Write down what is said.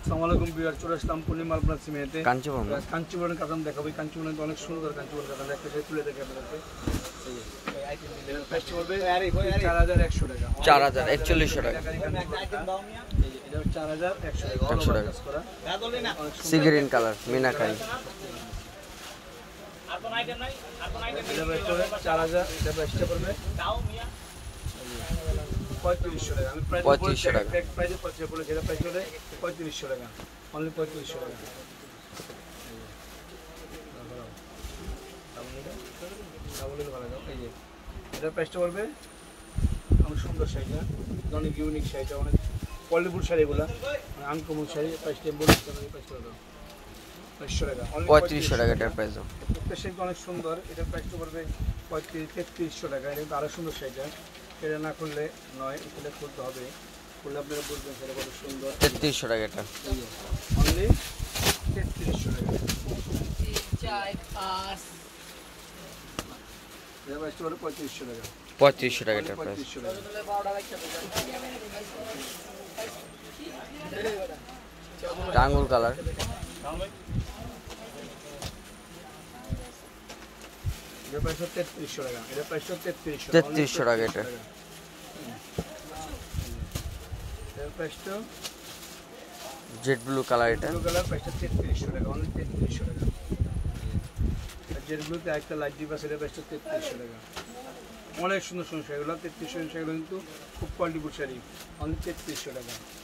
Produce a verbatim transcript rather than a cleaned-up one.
আসসালামু আলাইকুম ভিউয়ার, চলে আসলাম পূর্ণিমা আপনার সিমেতে কাঞ্চীপুরম কাঞ্চীপুরের কাতান দেখাবো। কাঞ্চীপুরের তো অনেক সুন্দর কাঞ্চীপুরের কাতান, একটা সাথে তুলে দেখে আপনাদেরকে। চার হাজার একশো টাকা, চার হাজার একচল্লিশশো টাকা, চার হাজার একশো একশো টাকা। সিগ্রিন কালার মিনাকারি চার হাজার, এটা প্রাইসটা পড়বে পঁয়ত্রিশশো টাকা। আমি পঁয়ত্রিশশো টাকা প্রাইসে পঁচিশ বলেছি, এটা প্রাইস হলে পঁয়ত্রিশশো টাকা, অনলি পঁয়ত্রিশশো টাকা। এই যে এটার প্রাইসটা পড়বে অনেক সুন্দর শাড়িটা, অনেক ইউনিক শাড়িটা, অনেক কোয়ালিটিফুল শাড়িগুলো, আনকমন শাড়ি। প্রাইসটা বলে প্রাইসটা হলো পঁয়ত্রিশশো টাকা, পঁয়ত্রিশশো টাকা এটার প্রাইস। প্রত্যেকটা শাড়িটা অনেক সুন্দর, এটার প্রাইসটা পড়বে পঁয়ত্রিশ তেত্রিশশো টাকা। এটা কিন্তু আরও সুন্দর শাড়িটা, এটা না করলে নয়, এটা খুলতে হবে, খুললে আপনারা বলবেন সেটা কত সুন্দর। তেত্রিশশো টাকা এটা, অনলি তেত্রিশশো টাকা। এটা প্রাইসটা পড়বে পঁয়ত্রিশশো টাকা, পঁয়ত্রিশশো টাকা এটার প্রাইস। পঁয়ত্রিশশো টাকা। আঙ্গুর কালার এটা প্রাইস হচ্ছে তেত্রিশশো টাকা, এটা প্রাইস হচ্ছে তেত্রিশশো তেত্রিশশো টাকা এটা। এর প্রাইসটা জেড ব্লু কালার এটা, ব্লু কালার, প্রাইসটা তেত্রিশশো টাকা, অনলি তেত্রিশশো টাকা। জেড ব্লুতে একটা লাইট ডিপ আছে, এটা প্রাইসটা তেত্রিশশো টাকা। অনেক সুন্দর সুন্দর শাড়িগুলো, তেত্রিশশো শাড়িগুলো কিন্তু খুব কোয়ালিটিফুল শাড়ি, অনলি তেত্রিশশো টাকা।